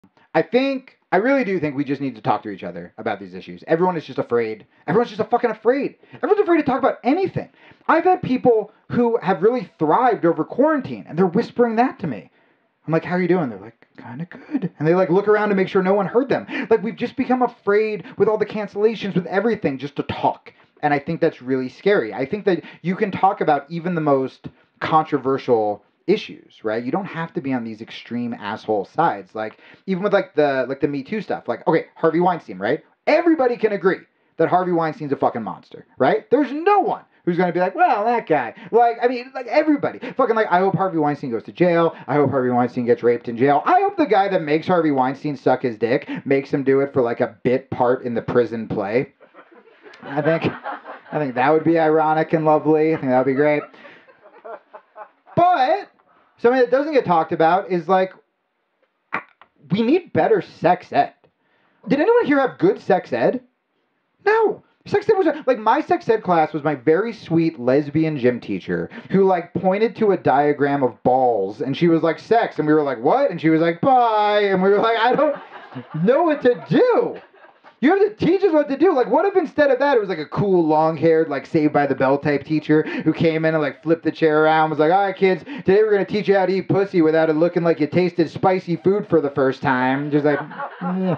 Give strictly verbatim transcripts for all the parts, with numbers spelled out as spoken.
I think, I really do think we just need to talk to each other about these issues. Everyone is just afraid. Everyone's just a fucking afraid. Everyone's afraid to talk about anything. I've had people who have really thrived over quarantine, and they're whispering that to me. I'm like, how are you doing? They're like, kind of good. And they like look around to make sure no one heard them. Like, we've just become afraid with all the cancellations, with everything, just to talk. And I think that's really scary. I think that you can talk about even the most controversial issues, right? You don't have to be on these extreme asshole sides. Like, even with like the like the Me Too stuff. Like, okay, Harvey Weinstein, right? Everybody can agree that Harvey Weinstein's a fucking monster, right? There's no one who's going to be like, well, that guy. Like, I mean, like, everybody. Fucking, like, I hope Harvey Weinstein goes to jail. I hope Harvey Weinstein gets raped in jail. I hope the guy that makes Harvey Weinstein suck his dick makes him do it for, like, a bit part in the prison play. I think, I think that would be ironic and lovely. I think that would be great. But something that doesn't get talked about is, like, we need better sex ed. Did anyone here have good sex ed? No. Sex ed was, like, my sex ed class was my very sweet lesbian gym teacher who, like, pointed to a diagram of balls, and she was like, sex, and we were like, what? And she was like, bye, and we were like, I don't know what to do. You have to teach us what to do. Like, what if instead of that, it was like a cool, long-haired, like, Saved by the Bell type teacher who came in and, like, flipped the chair around, was like, all right, kids, today we're going to teach you how to eat pussy without it looking like you tasted spicy food for the first time. Just like, eh,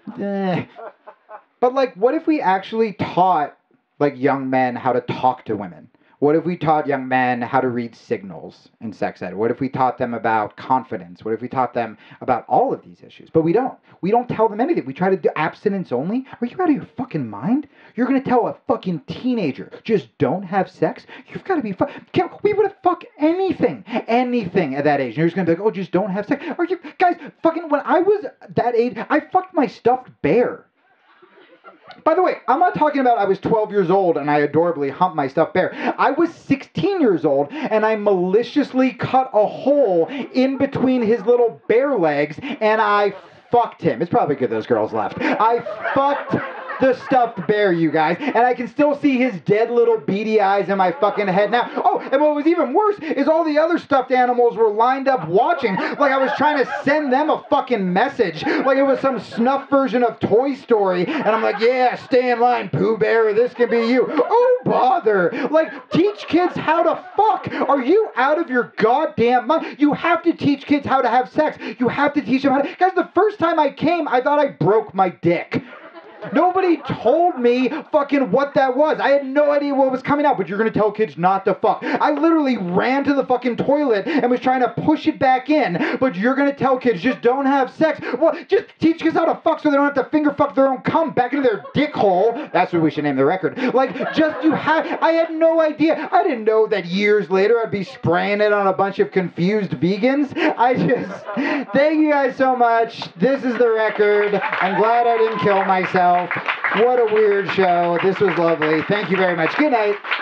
eh. But, like, what if we actually taught, like, young men how to talk to women? What if we taught young men how to read signals in sex ed? What if we taught them about confidence? What if we taught them about all of these issues? But we don't. We don't tell them anything. We try to do abstinence only. Are you out of your fucking mind? You're going to tell a fucking teenager, just don't have sex? You've got to be fu- We would have fucked anything, anything at that age. And you're just going to be like, oh, just don't have sex. Are you, guys, fucking, when I was that age, I fucked my stuffed bear. By the way, I'm not talking about I was twelve years old and I adorably humped my stuffed bear. I was sixteen years old and I maliciously cut a hole in between his little bear legs and I fucked him. It's probably good those girls left. I fucked the stuffed bear, you guys. And I can still see his dead little beady eyes in my fucking head now. Oh, and what was even worse is all the other stuffed animals were lined up watching like I was trying to send them a fucking message. Like it was some snuff version of Toy Story. And I'm like, yeah, stay in line, Pooh Bear, this can be you. Oh, bother. Like, teach kids how to fuck. Are you out of your goddamn mind? You have to teach kids how to have sex. You have to teach them how to... Guys, the first time I came, I thought I broke my dick. Nobody told me fucking what that was. I had no idea what was coming out, but you're going to tell kids not to fuck. I literally ran to the fucking toilet and was trying to push it back in, but you're going to tell kids just don't have sex. Well, just teach kids how to fuck so they don't have to finger fuck their own cum back into their dick hole. That's what we should name the record. Like, just you have... I had no idea. I didn't know that years later I'd be spraying it on a bunch of confused vegans. I just... Thank you guys so much. This is the record. I'm glad I didn't kill myself. What a weird show. This was lovely. Thank you very much. Good night.